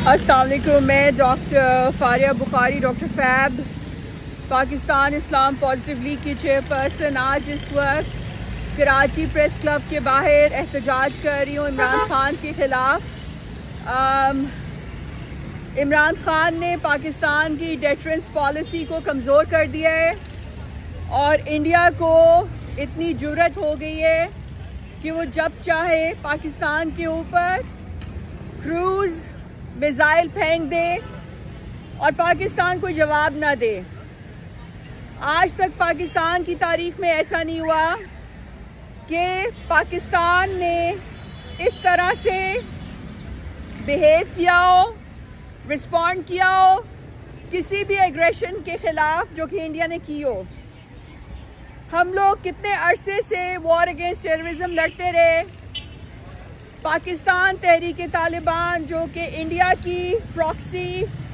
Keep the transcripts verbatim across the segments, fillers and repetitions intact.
अस्सलाम वालेकुम। मैं doctor Faria Bukhari, doctor Fab, Pakistan Islam positive league की चेयरपर्सन, आज इस वक्त कराची प्रेस क्लब के बाहर एहतजाज कर रही हूँ इमरान खान के ख़िलाफ़। इमरान खान ने पाकिस्तान की डेटरेंस पॉलिसी को कमज़ोर कर दिया है और इंडिया को इतनी जुर्रत हो गई है कि वो जब चाहे पाकिस्तान के ऊपर क्रूज़ मिसाइल फेंक दे और पाकिस्तान को जवाब ना दे। आज तक पाकिस्तान की तारीख में ऐसा नहीं हुआ कि पाकिस्तान ने इस तरह से बिहेव किया हो, रिस्पॉन्ड किया हो किसी भी एग्रेशन के ख़िलाफ़ जो कि इंडिया ने की हो। हम लोग कितने अरसे से वॉर अगेंस्ट टेररिज्म लड़ते रहे। पाकिस्तान तहरीक तालिबान जो कि इंडिया की प्रॉक्सी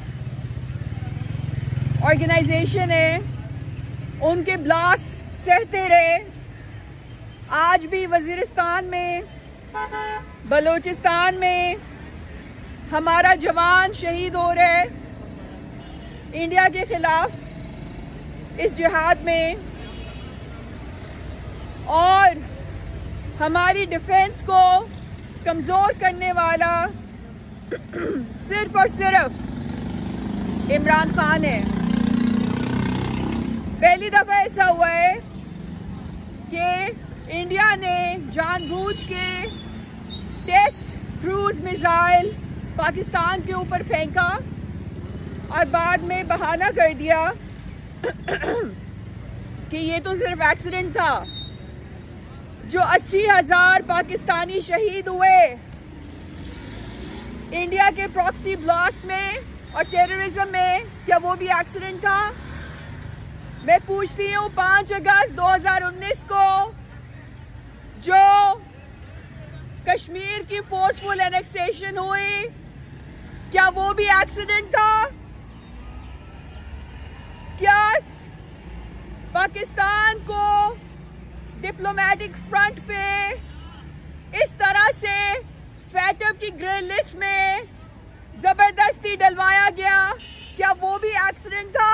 ऑर्गेनाइजेशन है, उनके ब्लास्ट सहते रहे। आज भी वज़ीरिस्तान में, बलूचिस्तान में हमारा जवान शहीद हो रहे हैं इंडिया के ख़िलाफ़ इस जिहाद में, और हमारी डिफेंस को कमज़ोर करने वाला सिर्फ और सिर्फ इमरान खान है। पहली दफ़ा ऐसा हुआ है कि इंडिया ने जानबूझ के टेस्ट क्रूज़ मिसाइल पाकिस्तान के ऊपर फेंका और बाद में बहाना कर दिया कि ये तो सिर्फ एक्सीडेंट था। जो अस्सी हज़ार पाकिस्तानी शहीद हुए इंडिया के प्रॉक्सी ब्लास्ट में और टेररिज्म में, क्या वो भी एक्सीडेंट था? मैं पूछती हूँ, पाँच अगस्त दो हज़ार उन्नीस को जो कश्मीर की फोर्सफुल एनेक्सेशन हुई, क्या वो भी एक्सीडेंट था? क्या पाकिस्तान को डिप्लोमेटिक फ्रंट पे इस तरह से फैटफ की ग्रे लिस्ट में ज़बरदस्ती डलवाया गया, क्या वो भी एक्सीडेंट था?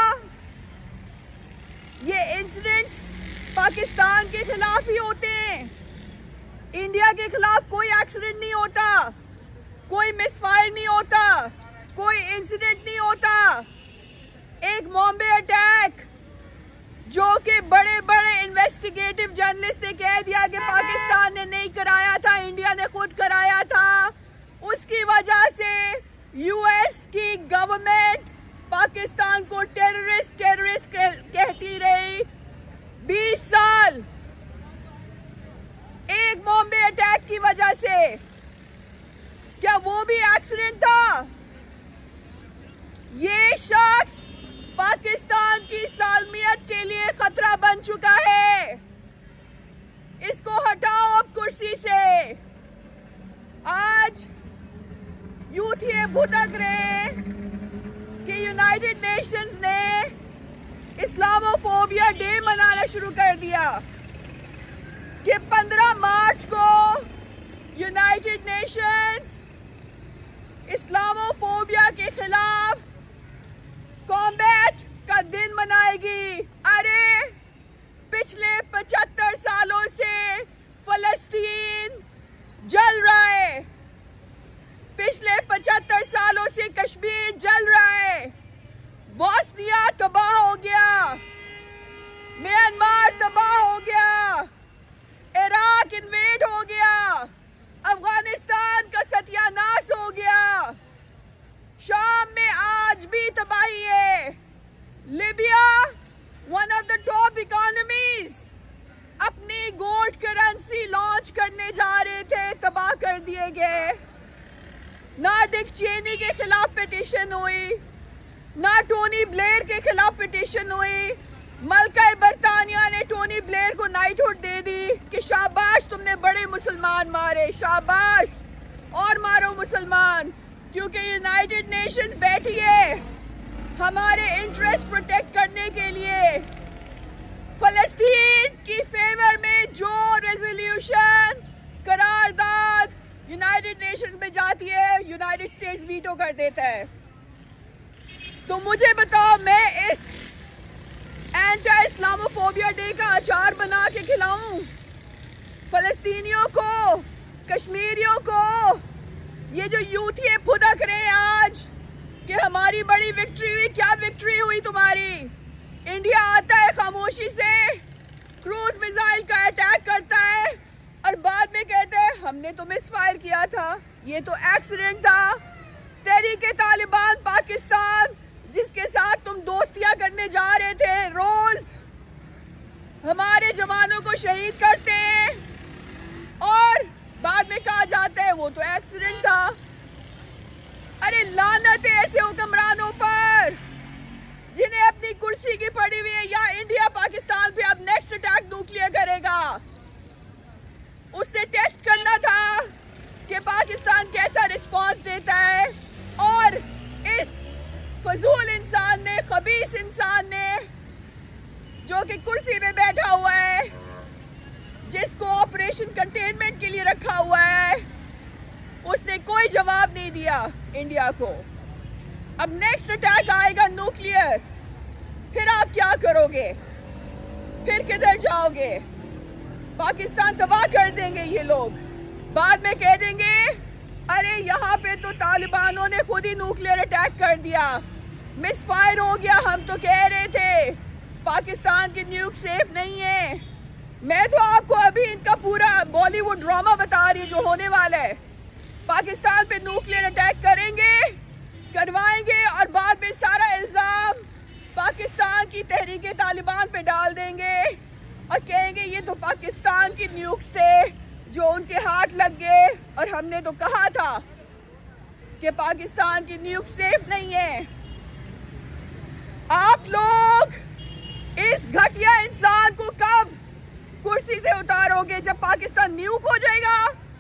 ये इंसिडेंट्स पाकिस्तान के खिलाफ ही होते हैं। इंडिया के खिलाफ कोई एक्सीडेंट नहीं होता, कोई मिसफायर नहीं होता, कोई इंसिडेंट नहीं होता। एक बॉम्बे अटैक जो कि बड़े बड़े इन्वेस्टिगेटिव जर्नलिस्ट ने कह दिया कि पाकिस्तान ने नहीं कराया था, इंडिया ने खुद कराया था, उसकी वजह से यूएस की गवर्नमेंट पाकिस्तान को टेररिस्ट टेररिस्ट कहती रही बीस साल। एक बॉम्बे अटैक की वजह से, क्या वो भी एक्सीडेंट था? ये शख्स पाकिस्तान की सालमियत के लिए खतरा बन चुका है। इसको हटाओ अब कुर्सी से। आज यूथ ये भुतक रहे कि यूनाइटेड नेशंस ने इस्लामोफोबिया डे मनाना शुरू कर दिया, कि पंद्रह मार्च को यूनाइटेड नेशंस इस्लामोफोबिया के खिलाफ कॉम्बैट का दिन मनाएगी। अरे पिछले पचहत्तर सालों से फलस्तीन जल रहा है, पिछले पचहत्तर सालों से कश्मीर जल रहा है, बोस्निया तबाह हो गया, म्यांमार तबाह हो गया, इराक इन्वेड हो गया, अफगानिस्तान का सत्यानाश हो गया, शाम में आज भी तबाही है, Libya one of the top economies अपनी गोल्ड करेंसी लॉन्च करने जा रहे थे, तबाह कर दिए गए। ना डिक चेनी के खिलाफ पिटीशन हुई, ना टोनी ब्लेयर के खिलाफ पिटीशन हुई। मलका बरतानिया ने टोनी ब्लेयर को नाइटहुड दे दी कि शाबाश तुमने बड़े मुसलमान मारे, शाबाश और मारो मुसलमान, क्योंकि यूनाइटेड नेशंस बैठी है हमारे इंटरेस्ट प्रोटेक्ट करने के लिए। फलस्तीन की फेवर में जो रेजोल्यूशन, करारदाद यूनाइटेड नेशंस में जाती है, यूनाइटेड स्टेट्स वीटो कर देता है। तो मुझे बताओ, मैं इस एंटी इस्लामोफोबिया डे का अचार बना के खिलाऊं फलस्तीनियों को, कश्मीरियों को? ये जो यूथ ये फुदक रहे हैं आज कि हमारी बड़ी विक्ट्री हुई, क्या विक्ट्री हुई तुम्हारी? इंडिया आता है खामोशी से, क्रूज मिसाइल का अटैक करता है और बाद में कहते हैं हमने तो मिसफायर किया था, ये तो एक्सीडेंट था। तहरीके तालिबान पाकिस्तान, जिसके साथ तुम दोस्तियां करने जा रहे थे, रोज हमारे जवानों को शहीद करते हैं और बाद में कहा जाता है वो तो एक्सीडेंट था। अरे लानत है ऐसे हुक्मरानों पर जिन्हें अपनी कुर्सी की पड़ी हुई है। या इंडिया पाकिस्तान पे अब नेक्स्ट अटैक न्यूक्लियर करेगा। उसने टेस्ट करना था कि पाकिस्तान कैसा रिस्पांस देता है, और इस फजूल इंसान ने, खबीस इंसान ने, जो कि कुर्सी में बैठा हुआ है, जिसको ऑपरेशन कंटेनमेंट के लिए रखा हुआ है, उसने कोई जवाब नहीं दिया इंडिया को। अब नेक्स्ट अटैक आएगा न्यूक्लियर, फिर आप क्या करोगे? फिर किधर जाओगे? पाकिस्तान तबाह कर देंगे ये लोग। बाद में कह देंगे अरे यहाँ पे तो तालिबानों ने खुद ही न्यूक्लियर अटैक कर दिया, मिसफायर हो गया, हम तो कह रहे थे पाकिस्तान की न्यूक सेफ नहीं है। मैं तो आपको अभी इनका पूरा बॉलीवुड ड्रामा बता रही हूँ जो होने वाला है। पाकिस्तान पे न्यूक्लियर अटैक करेंगे, करवाएंगे और बाद में सारा इल्ज़ाम पाकिस्तान की तहरीके तालिबान पे डाल देंगे और कहेंगे ये तो पाकिस्तान की न्यूक्स थे जो उनके हाथ लग गए, और हमने तो कहा था कि पाकिस्तान की न्यूक सेफ नहीं है। आप लोग इस घटिया इंसान को कब कुर्सी से उतारोगे? जब पाकिस्तान न्यूक हो जाएगा?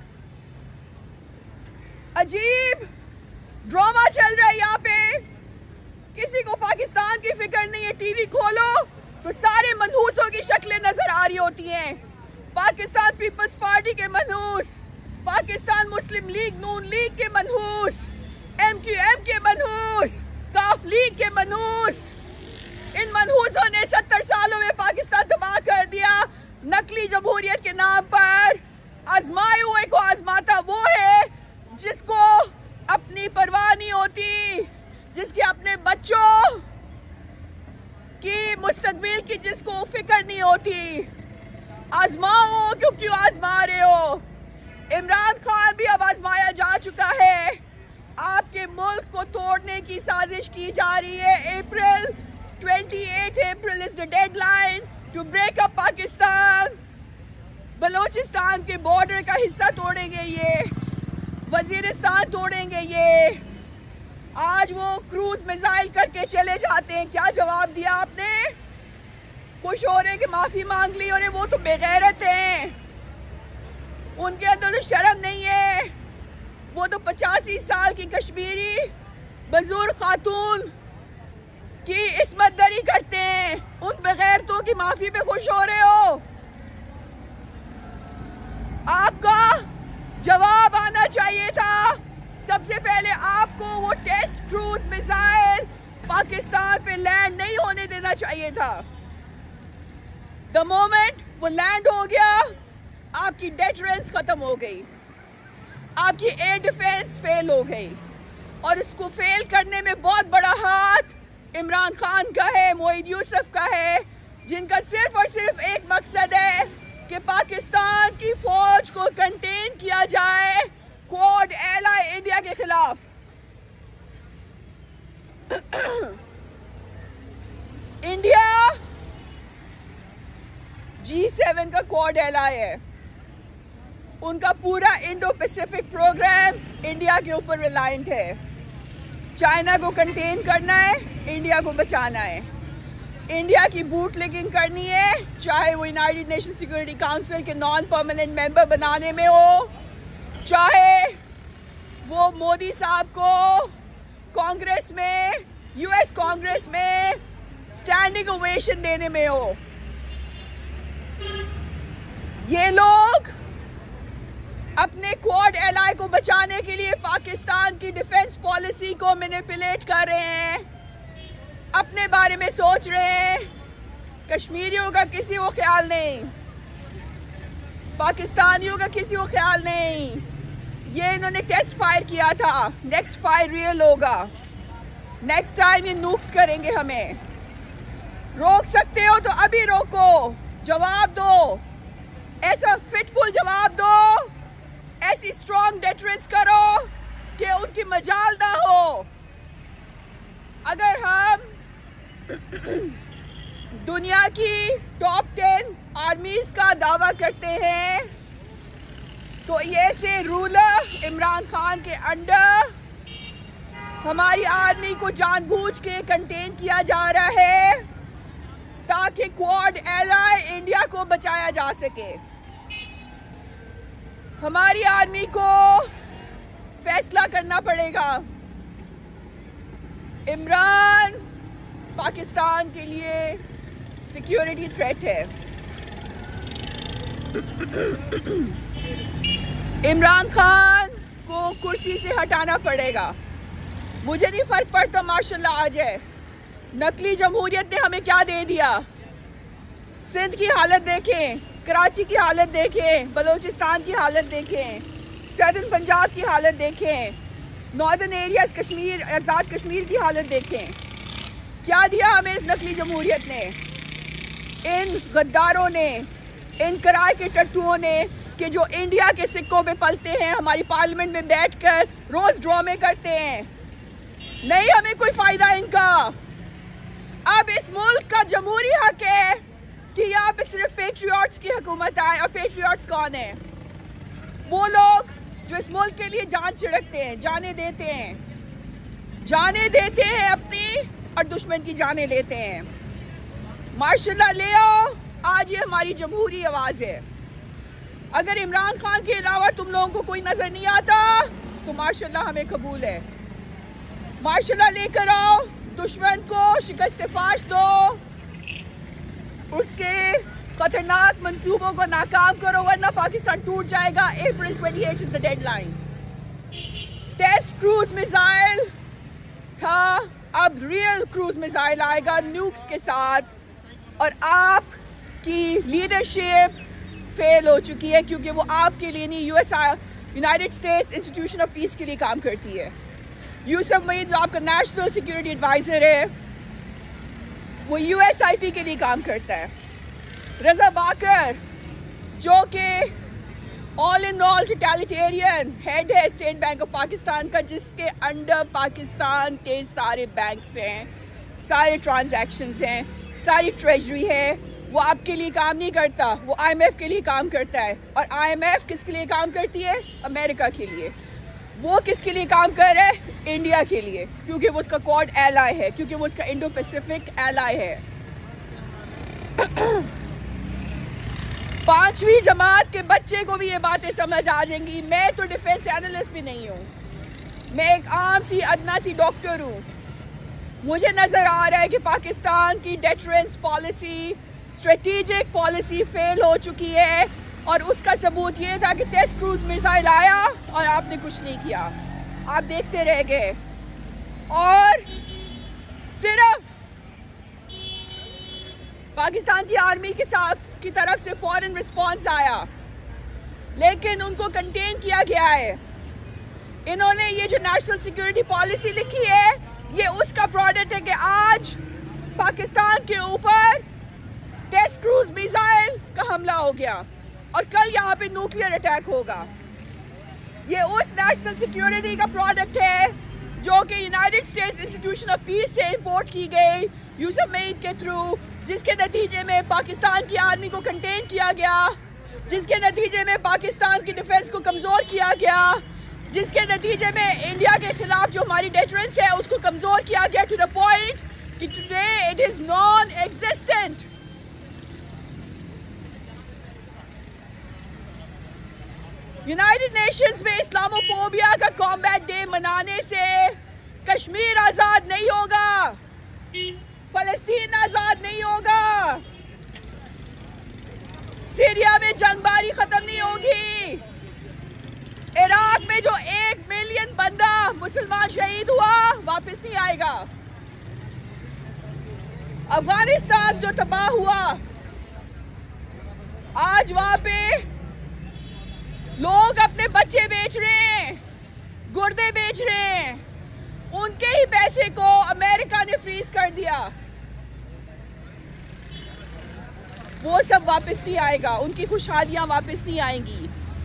अजीब ड्रामा चल रहा है यहाँ पे, किसी को पाकिस्तान की फिक्र नहीं है। टीवी खोलो तो सारे मनहूसों की शक्लें नजर आ रही होती हैं। पाकिस्तान पीपल्स पार्टी के मनहूस, पाकिस्तान मुस्लिम लीग नून लीग के मनहूस, एम क्यू एम के मनहूस, काफ लीग के मनहूस। इन मनहूसों ने सत्तर सालों में पाकिस्तान तबाह कर दिया नकली जमहूरियत के नाम पर। आजमाए हुए को आजमाता वो है जिसको अपनी परवाह नहीं होती, जिसके अपने बच्चों की मुस्तकबिल की जिसको फिक्र नहीं होती। आजमाओ, क्यों क्यों आजमा रहे हो? इमरान खान भी अब आजमाया जा चुका है। आपके मुल्क को तोड़ने की साजिश की जा रही है। अप्रैल अट्ठाईस April is the deadline to break up Pakistan. Balochistan के बॉर्डर का हिस्सा तोड़ेंगे ये, वजीरिस्तान तोड़ेंगे ये। आज वो क्रूज मिसाइल करके चले जाते हैं। क्या जवाब दिया आपने? खुश हो रहे कि माफी मांग ली, और वो तो बेगैरत हैं, उनके अंदर तो शर्म नहीं है। वो तो पचासी साल की कश्मीरी बुजुर्ग खातून की इस्मत दरी करते हैं। उन बेगैरतों की माफी पे खुश हो रहे हो? आपका जवाब आना चाहिए था। सबसे पहले आपको वो टेस्ट क्रूज मिसाइल पाकिस्तान पे लैंड नहीं होने देना चाहिए था। द मोमेंट वो लैंड हो गया, आपकी डेटरेंस खत्म हो गई, आपकी एयर डिफेंस फेल हो गई, और इसको फेल करने में बहुत बड़ा हाथ इमरान खान का है, मोईद यूसुफ का है, जिनका सिर्फ और सिर्फ एक मकसद है कि पाकिस्तान की फौज को कंटेन किया जाए क्वाड एलाई इंडिया के खिलाफ। इंडिया जी सेवन का क्वाड एलाई है। उनका पूरा इंडो पैसिफिक प्रोग्राम इंडिया के ऊपर रिलायंट है। चाइना को कंटेन करना है, इंडिया को बचाना है। इंडिया की बूट लेगिंग करनी है, चाहे वो यूनाइटेड नेशन सिक्योरिटी काउंसिल के नॉन परमानेंट मेंबर बनाने में हो, चाहे वो मोदी साहब को कांग्रेस में, यूएस कांग्रेस में स्टैंडिंग ओवेशन देने में हो। ये लोग अपने क्वाड एलाई को बचाने के लिए पाकिस्तान की डिफेंस पॉलिसी को मैनिपुलेट कर रहे हैं, अपने बारे में सोच रहे हैं। कश्मीरियों का किसी को ख्याल नहीं, पाकिस्तानियों का किसी को ख्याल नहीं। ये इन्होंने टेस्ट फायर किया था, नेक्स्ट फायर रियल होगा। नेक्स्ट टाइम ये नूक करेंगे हमें। रोक सकते हो तो अभी रोको, जवाब दो, ऐसा फिटफुल जवाब दो, ऐसी स्ट्रॉन्ग डेटरेंस करो कि उनकी मजाल ना हो। अगर हम दुनिया की टॉप टेन आर्मीज का दावा करते हैं तो ये से रूलर इमरान खान के अंडर हमारी आर्मी को जानबूझ के कंटेन किया जा रहा है ताकि क्वाड एलाई इंडिया को बचाया जा सके। हमारी आर्मी को फैसला करना पड़ेगा। इमरान पाकिस्तान के लिए सिक्योरिटी थ्रेट है। इमरान खान को कुर्सी से हटाना पड़ेगा। मुझे नहीं फर्क पड़ता माशाल्लाह आ जाए। नकली जमहूरियत ने हमें क्या दे दिया। सिंध की हालत देखें, कराची की हालत देखें, बलूचिस्तान की हालत देखें, सदर्न पंजाब की हालत देखें, नॉर्दर्न एरियाज कश्मीर, आज़ाद कश्मीर की हालत देखें। क्या दिया हमें इस नकली जमहूरियत ने, इन गद्दारों ने, इन किराए के टट्टुओं ने कि जो इंडिया के सिक्कों पे पलते हैं, हमारी पार्लियामेंट में बैठकर रोज ड्रामे करते हैं। नहीं हमें कोई फायदा इनका। अब इस मुल्क का जमहूरी हक है कि यहाँ पे सिर्फ पेट्रियट्स की हुकूमत आए। और पेट्रियट्स कौन है? वो लोग जो इस मुल्क के लिए जान छिड़कते हैं, जाने देते हैं, जाने देते हैं अपनी और दुश्मन की जाने लेते हैं। माशाल्लाह ले आओ, आज ये हमारी जमहूरी आवाज़ है। अगर इमरान खान के अलावा तुम लोगों को कोई नजर नहीं आता तो माशाल्लाह हमें कबूल है। माशाल्लाह लेकर आओ, दुश्मन को शिकस्त फाश दो, उसके खतरनाक मंसूबों को नाकाम करो वरना पाकिस्तान टूट जाएगा। अप्रैल अट्ठाईस is the deadline. Test cruise missile था, अब रियल क्रूज मिसाइल आएगा न्यूक्स के साथ। और आपकी लीडरशिप फेल हो चुकी है क्योंकि वो आपके लिए नहीं, US United States institution of peace के लिए काम करती है। यूसुफ मईद जो आपका नेशनल सिक्योरिटी एडवाइजर है वो यूएसआईपी के लिए काम करता है। रजा बाकर जो कि all in all totalitarian head है स्टेट बैंक ऑफ पाकिस्तान का, जिसके अंडर पाकिस्तान के सारे बैंक्स हैं, सारे ट्रांजैक्शंस हैं, सारी ट्रेजरी है, वो आपके लिए काम नहीं करता, वो आईएमएफ के लिए काम करता है। और आईएमएफ किसके लिए काम करती है? अमेरिका के लिए। वो किसके लिए काम कर रहा है? इंडिया के लिए, क्योंकि वो उसका क्वाड एलाई है, क्योंकि वो उसका इंडो पैसिफिक एलाई है। पांचवी जमात के बच्चे को भी ये बातें समझ आ जाएंगी। मैं तो डिफेंस एनालिस्ट भी नहीं हूँ, मैं एक आम सी अदना सी डॉक्टर हूँ। मुझे नज़र आ रहा है कि पाकिस्तान की deterrence policy, strategic policy fail हो चुकी है। और उसका सबूत ये था कि टेस्ट क्रूज मिसाइल आया और आपने कुछ नहीं किया, आप देखते रह गए। और सिर्फ पाकिस्तान की आर्मी के साथ की तरफ से फौरन रिस्पांस आया, लेकिन उनको कंटेन किया गया है। इन्होंने ये जो नेशनल सिक्योरिटी पॉलिसी लिखी है ये उसका प्रोडक्ट है कि आज पाकिस्तान के ऊपर टेस्ट क्रूज मिसाइल का हमला हो गया और कल यहाँ पे न्यूक्लियर अटैक होगा। ये उस नेशनल सिक्योरिटी का प्रोडक्ट है जो कि United States institution of peace से इंपोर्ट की गई यूसुफ मईद के थ्रू, जिसके नतीजे में पाकिस्तान की आर्मी को कंटेन किया गया, जिसके नतीजे में पाकिस्तान की डिफेंस को कमज़ोर किया गया, जिसके नतीजे में इंडिया के खिलाफ जो हमारी डेटरेंस है उसको कमज़ोर किया गया टू द पॉइंट कि today it is non existent. United Nations में इस्लामोफोबिया का कॉम्बैट डे मनाने से कश्मीर आज़ाद नहीं होगा, फलस्तीन आज़ाद नहीं होगा, सीरिया में जंगबारी ख़त्म नहीं होगी, इराक में जो एक मिलियन बंदा मुसलमान शहीद हुआ वापस नहीं आएगा। अफगानिस्तान जो तबाह हुआ, आज वहां पे लोग अपने बच्चे बेच रहे हैं, गुर्दे बेच रहे हैं, उनके ही पैसे को अमेरिका ने फ्रीज कर दिया। वो सब वापस नहीं आएगा, उनकी खुशहालियां वापस नहीं आएंगी।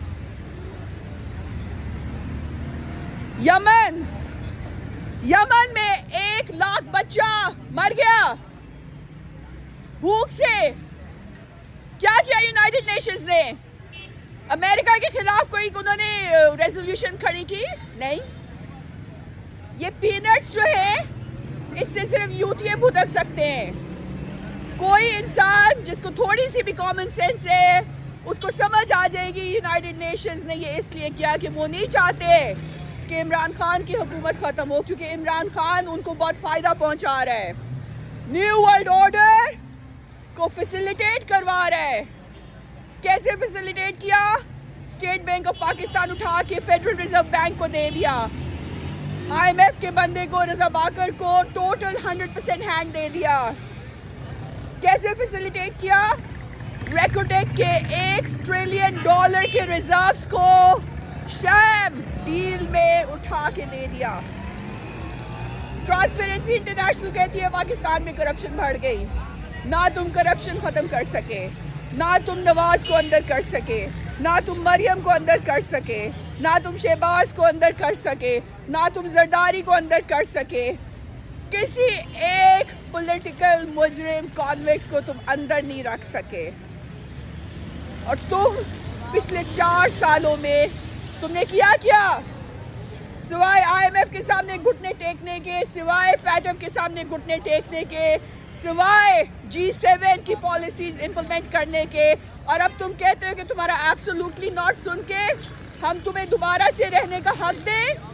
यमन यमन में एक लाख बच्चा मर गया भूख से। क्या किया यूनाइटेड नेशंस ने? अमेरिका के खिलाफ कोई उन्होंने रेजोल्यूशन खड़ी की? नहीं। ये पीनट्स जो है इससे सिर्फ यूटीए भुगत सकते हैं। कोई इंसान जिसको थोड़ी सी भी कॉमन सेंस है उसको समझ आ जाएगी यूनाइटेड नेशंस ने ये इसलिए किया कि वो नहीं चाहते कि इमरान खान की हुकूमत ख़त्म हो, क्योंकि इमरान खान उनको बहुत फ़ायदा पहुंचा रहा है, न्यू वर्ल्ड ऑर्डर को फैसिलिटेट करवा रहा है। कैसे फैसिलिटेट किया? स्टेट बैंक ऑफ पाकिस्तान उठा के फेडरल रिजर्व बैंक को दे दिया। आईएमएफ के बंदे को, रजा बाकर को टोटल हंड्रेड परसेंट हैंड दे दिया। कैसे फैसिलिटेट किया? रेकोटेक के एक ट्रिलियन डॉलर के रिजर्व्स को शैम डील में उठा के दे दिया। ट्रांसपेरेंसी इंटरनेशनल कहती है पाकिस्तान में करप्शन बढ़ गई। ना तुम करप्शन खत्म कर सके, ना तुम नवाज को अंदर कर सके, ना तुम मरियम को अंदर कर सके, ना तुम शहबाज को अंदर कर सके, ना तुम जरदारी को अंदर कर सके। किसी एक पॉलिटिकल मुजरिम कॉन्विक्ट को तुम अंदर नहीं रख सके। और तुम पिछले चार सालों में तुमने किया क्या? सिवाय आईएमएफ के सामने घुटने टेकने के, सिवाय फैटम के सामने घुटने टेकने के, सिवाय जी सेवन की पॉलिसीज इंप्लीमेंट करने के। और अब तुम कहते हो कि तुम्हारा एब्सोल्युटली नॉट सुन के हम तुम्हें दोबारा से रहने का हक दें।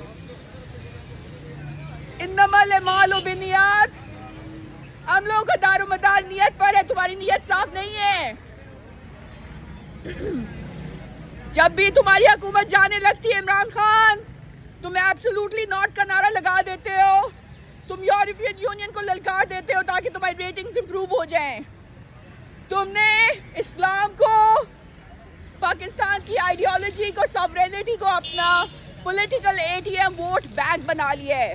इन्नमल मालो बिनियात, हम लोगों का दारोमदार नियत पर है, तुम्हारी नियत साफ नहीं है। जब भी तुम्हारी हुकूमत जाने लगती है इमरान खान, तुम एब्सोल्युटली नॉट का नारा लगा देते हो, तुम यूरोपियन यूनियन को ललकार देते हो ताकि तुम्हारी रेटिंग्स इंप्रूव हो जाएं। तुमने इस्लाम को, पाकिस्तान की आइडियोलॉजी को, सॉवरेनिटी को अपना पॉलिटिकल एटीएम वोट बैंक बना लिया है।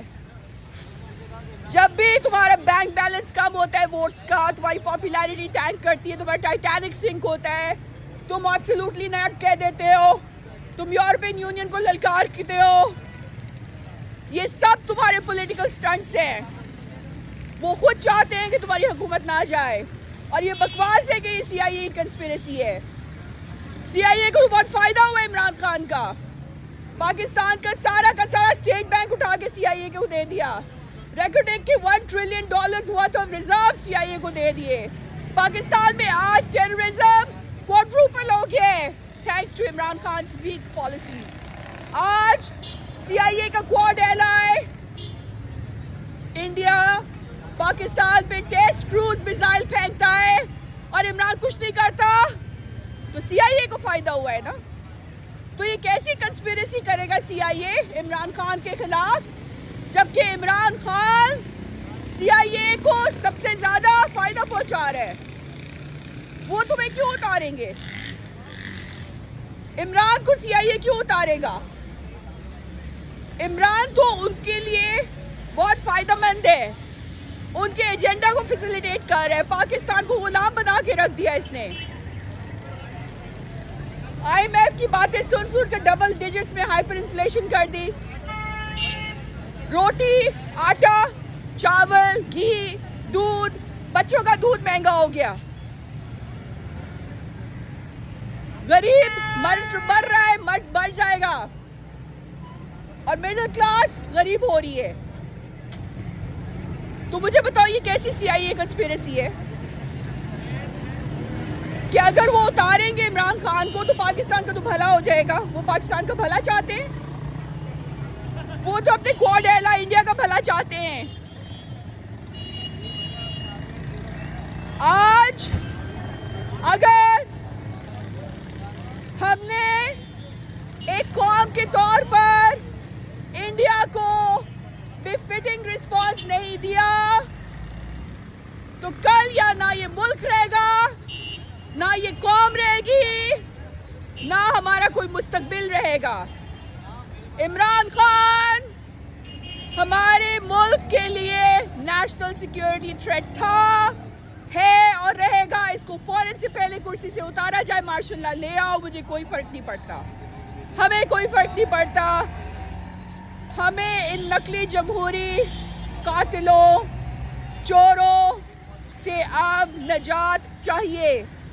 जब भी तुम्हारा बैंक बैलेंस कम होता है वोट्स का, तुम्हारी पॉपुलैरिटी टैंक करती है, तुम्हारा टाइटैनिक सिंक होता है, तुम एब्सोल्युटली नॉट कह देते हो, तुम यूरोपियन यूनियन को ललकार करते हो। ये सब तुम्हारे पॉलिटिकल स्टंट्स हैं। वो खुद चाहते हैं कि तुम्हारी हुकूमत ना जाए। और ये बकवास है कि ये सीआईए कंस्पिरेसी है। सीआईए को बहुत फायदा हुआ इमरान खान का। पाकिस्तान का सारा का सारा स्टेट बैंक उठा के सीआईए को दे दिया। रेकोटेक के one trillion dollars worth of reserve CIA को दे दिए। पाकिस्तान में आज टेररिज्म क्वाड्रुपल हो गया है thanks to Imran Khan's weak policies. आज सीआईए का क्वाड एलाय इंडिया पाकिस्तान पे टेस्ट क्रूज मिसाइल फेंकता है और इमरान कुछ नहीं करता, तो सीआईए को फायदा हुआ है ना। तो ये कैसी कंस्पिरेसी करेगा सीआईए इमरान खान के खिलाफ, जबकि इमरान खान सीआईए को सबसे ज्यादा फायदा पहुंचा रहा है। वो तुम्हें क्यों उतारेंगे? इमरान को सीआईए क्यों उतारेगा? इमरान तो उनके लिए बहुत फायदेमंद है, उनके एजेंडा को फैसिलिटेट कर रहा है। पाकिस्तान को गुलाम बना के रख दिया इसने। आईएमएफ की बातें सुन सुन कर डबल डिजिट्स में हाइपर इन्फ्लेशन कर दी। रोटी, आटा, चावल, घी, दूध, बच्चों का दूध महंगा हो गया। गरीब मर मर रहा है, मर बढ़ जाएगा। और मिडिल क्लास गरीब हो रही है। तो मुझे बताओ ये कैसी सीआईए कंस्पिरेसी है कि अगर वो उतारेंगे इमरान खान को तो पाकिस्तान का तो भला हो जाएगा। वो पाकिस्तान का भला चाहते हैं, वो तो अपने क्वाड एलाय इंडिया का भला चाहते हैं। आज अगर हमने एक कौम के तौर नहीं दिया तो कल या ना ये मुल्क रहेगा, ना ये कौम रहेगी, ना हमारा कोई मुस्तकबिल रहेगा। इमरान खान हमारे मुल्क के लिए नेशनल सिक्योरिटी थ्रेट था, है और रहेगा। इसको फौरन से पहले कुर्सी से उतारा जाए, मार्शल लॉ ले आओ, मुझे कोई फर्क नहीं पड़ता, हमें कोई फर्क नहीं पड़ता। हमें इन नकली जमहूरी कातिलों, चोरों से अब निजात चाहिए।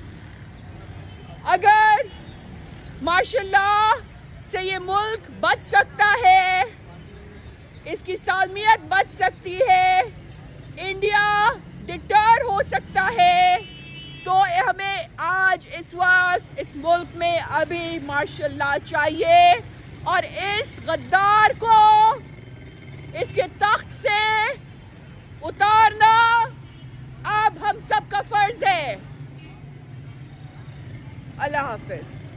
अगर मार्शल लॉ से ये मुल्क बच सकता है, इसकी सालमियत बच सकती है, इंडिया डिटर हो सकता है, तो हमें आज इस वक्त इस मुल्क में अभी मार्शल लॉ चाहिए और इस गद्दार को इसके तख्त से उतारना अब हम सबका फर्ज है। अल्लाह हाफिज।